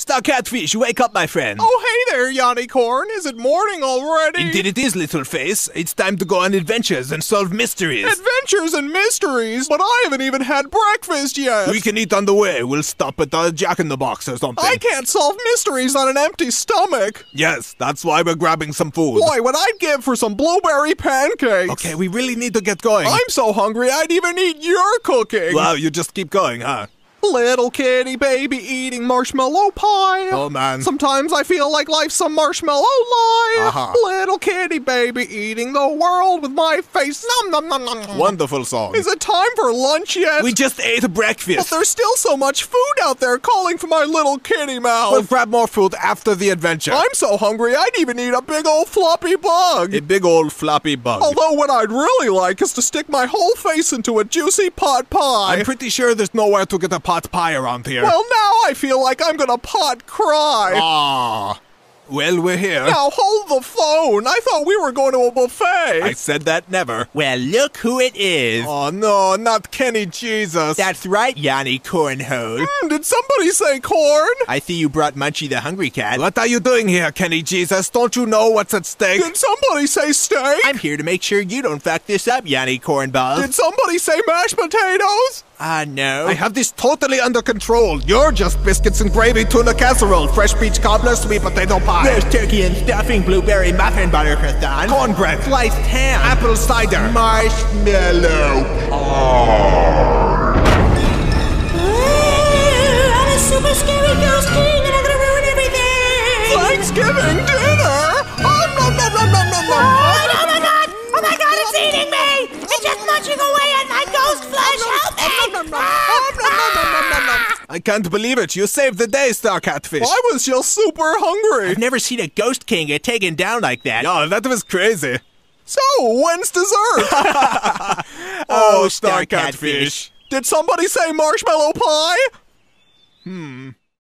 Star Catfish, wake up, my friend. Oh, hey there, Yanni Corn. Is it morning already? Indeed it is, little face. It's time to go on adventures and solve mysteries. Adventures and mysteries? But I haven't even had breakfast yet. We can eat on the way. We'll stop at the Jack-in-the-Box or something. I can't solve mysteries on an empty stomach. Yes, that's why we're grabbing some food. Boy, what I'd give for some blueberry pancakes. Okay, we really need to get going. I'm so hungry I'd even eat your cooking. Wow, you just keep going, huh? Little kitty baby eating marshmallow pie. Oh, man. Sometimes I feel like life's some marshmallow lie. Uh-huh. Little kitty baby eating the world with my face. Nom, nom, nom, nom, nom. Wonderful song. Is it time for lunch yet? We just ate a But breakfast. there's still so much food out there calling for my little kitty mouth. We'll grab more food after the adventure. I'm so hungry I'd even eat a big old floppy bug. A big old floppy bug. Although what I'd really like is to stick my whole face into a juicy pot pie. I'm pretty sure there's nowhere to get a pot pie around here. Well, now I feel like I'm gonna pot cry. Ah. Well, we're here. Now hold the phone. I thought we were going to a buffet. I said that never. Well, look who it is. Oh, no, not Kenny Jesus. That's right, Yanni Cornhole. Did somebody say corn? I see you brought Munchie the Hungry Cat. What are you doing here, Kenny Jesus? Don't you know what's at stake? Did somebody say steak? I'm here to make sure you don't fuck this up, Yanni Cornball. Did somebody say mashed potatoes? No. I have this totally under control. You're just biscuits and gravy, tuna casserole, fresh peach cobbler, sweet potato pie. There's turkey and stuffing, blueberry muffin butter croissant, Cornbread, sliced ham, apple cider, marshmallow. I'm a super scary ghost king and I'm gonna ruin everything! Thanksgiving dinner? Nom, nom, nom, nom, nom, nom, nom. Oh my god! Oh my god, it's eating me! It's just munching away at my ghost flesh! Help me! I can't believe it. You saved the day, Star Catfish. I was just super hungry. I've never seen a ghost king get taken down like that. Yeah, that was crazy. So, when's dessert? Oh, Star Catfish. Did somebody say marshmallow pie?